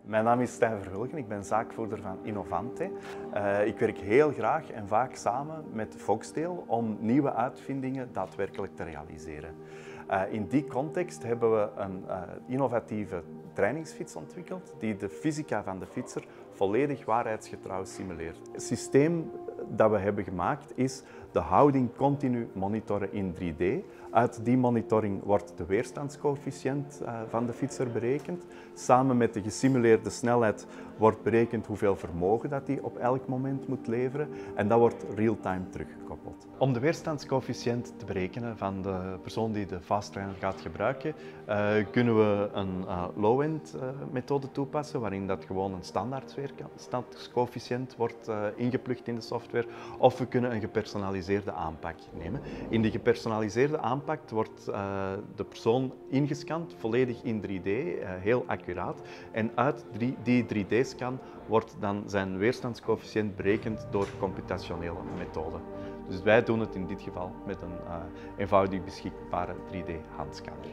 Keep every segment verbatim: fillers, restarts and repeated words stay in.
Mijn naam is Stijn Verhulgen, ik ben zaakvoerder van Innovante. Uh, ik werk heel graag en vaak samen met Foxtail om nieuwe uitvindingen daadwerkelijk te realiseren. Uh, in die context hebben we een uh, innovatieve trainingsfiets ontwikkeld die de fysica van de fietser volledig waarheidsgetrouw simuleert. Het systeem dat we hebben gemaakt is de houding continu monitoren in drie D. Uit die monitoring wordt de weerstandscoëfficiënt uh, van de fietser berekend. Samen met de gesimuleerde snelheid wordt berekend hoeveel vermogen dat hij op elk moment moet leveren en dat wordt real-time teruggekoppeld. Om de weerstandscoëfficiënt te berekenen van de persoon die de Fast Trainer gaat gebruiken, uh, kunnen we een uh, low-end uh, methode toepassen waarin dat gewoon een standaard weerstandscoëfficiënt wordt uh, ingeplukt in de software, of we kunnen een gepersonaliseerde aanpak nemen. In de gepersonaliseerde aanpak wordt uh, de persoon ingescand, volledig in drie D, uh, heel accuraat. En uit die drie D-scan wordt dan zijn weerstandscoëfficiënt berekend door computationele methoden. Dus wij doen het in dit geval met een uh, eenvoudig beschikbare drie D-handscanner.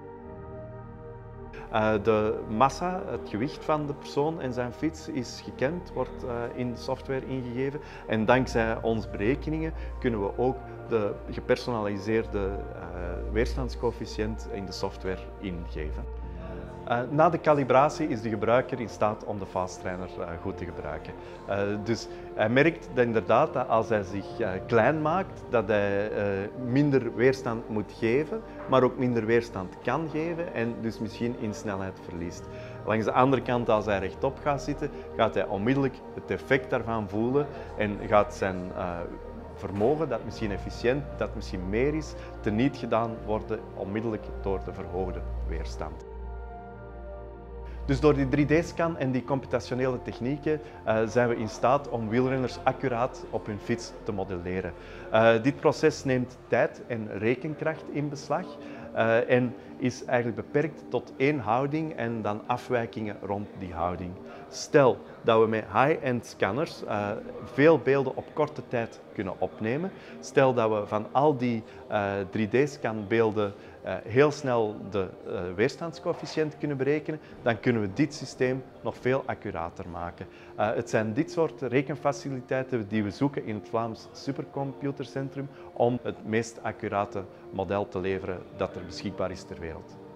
Uh, de massa, het gewicht van de persoon en zijn fiets is gekend, wordt uh, in de software ingegeven en dankzij onze berekeningen kunnen we ook de gepersonaliseerde uh, weerstandscoëfficiënt in de software ingeven. Uh, na de calibratie is de gebruiker in staat om de Fast Trainer uh, goed te gebruiken. Uh, dus hij merkt dat inderdaad dat als hij zich uh, klein maakt, dat hij uh, minder weerstand moet geven, maar ook minder weerstand kan geven en dus misschien in snelheid verliest. Langs de andere kant, als hij rechtop gaat zitten, gaat hij onmiddellijk het effect daarvan voelen en gaat zijn uh, vermogen, dat misschien efficiënt, dat misschien meer is, teniet gedaan worden onmiddellijk door de verhoogde weerstand. Dus door die drie D-scan en die computationele technieken uh, zijn we in staat om wielrenners accuraat op hun fiets te modelleren. Uh, dit proces neemt tijd en rekenkracht in beslag uh, en is eigenlijk beperkt tot één houding en dan afwijkingen rond die houding. Stel dat we met high-end scanners uh, veel beelden op korte tijd kunnen opnemen. Stel dat we van al die uh, drie D-scanbeelden uh, heel snel de uh, weerstandscoëfficiënt kunnen berekenen, dan kunnen we dit systeem nog veel accurater maken. Uh, het zijn dit soort rekenfaciliteiten die we zoeken in het Vlaams Supercomputercentrum om het meest accurate model te leveren dat er beschikbaar is ter wereld.